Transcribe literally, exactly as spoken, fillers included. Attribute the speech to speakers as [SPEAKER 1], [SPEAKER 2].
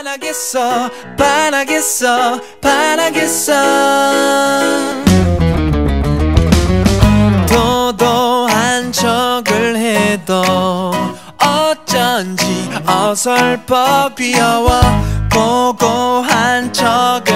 [SPEAKER 1] 반하겠어 반하겠어 반하겠어 도도한 척을 해도 어쩐지 어설퍼 귀여워 고고한 척을